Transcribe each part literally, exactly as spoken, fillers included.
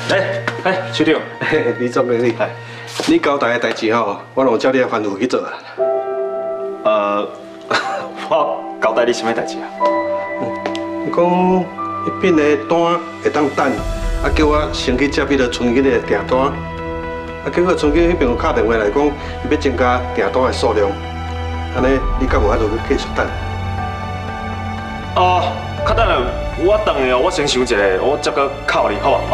哎哎，处长， 李总经理，你交代的代志吼，我拢照你的吩咐去做啊。 呃，我交代你什么代志啊？ 你讲迄边的单会当等，啊叫我先去接迄个村囡的订单，啊结果村囡迄边有打电话来讲，伊要增加订单的数量，安尼你敢有法度去继续等？ 哦，较等下，我等下我先想一下，我再个敲你好啊。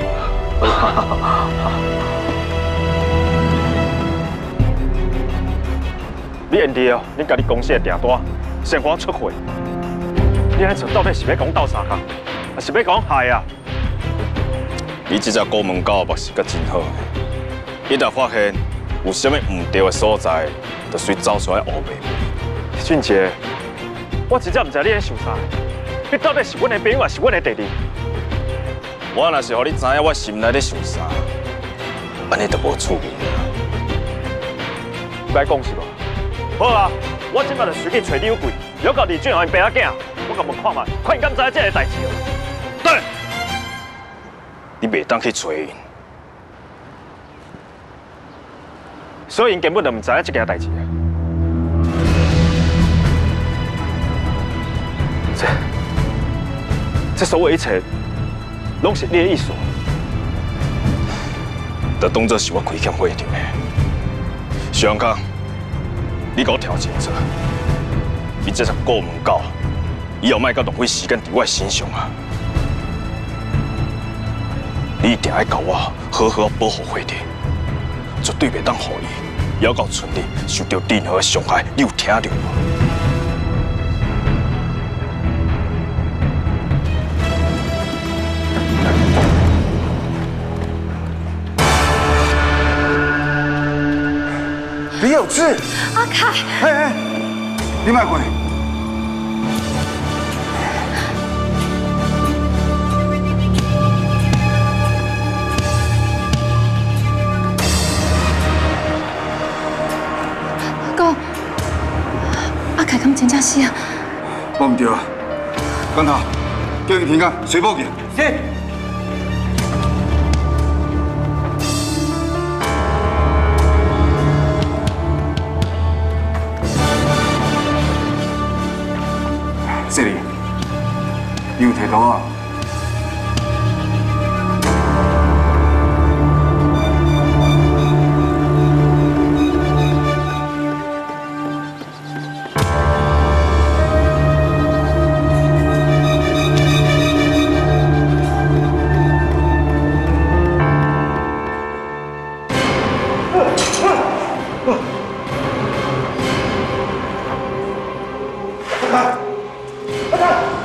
你缘地哦，你家己公司的订单先给我出货。你安做到底是要讲斗相共，还是要讲害啊？ 你这只国门狗目是阁真好，一旦发现有啥物唔对的所在，就随走出来乌白。 俊杰，我真正唔知你在想啥，你到底是阮的朋友还是阮的弟弟？ 我若是互你知影我心内咧想啥，安尼就无趣味了。 别讲是吧？好啊，我即摆就随去找李有贵，了解李俊豪因爸仔囝，我甲问看卖，看因敢知影这个代志哦。 对，你袂当去找因， 所以因根本就唔知影这件代志啊。这这所有一切，拢是你的意思。 就当作是我亏欠会场的。徐阳康，你给我调清楚，你这只过门狗，以后莫甲浪费时间伫我身上啊！你一定要教我好好保护会场，绝对袂当互伊还到村里受到任何的伤害。你有听到无？ 李有志， 阿凯， 哎哎，你莫过来。 哥，阿凯敢真正死啊？ 我唔对啊，光头，叫伊停工，随报警。是。这里，你有摕刀啊？ 阿凯，阿凯。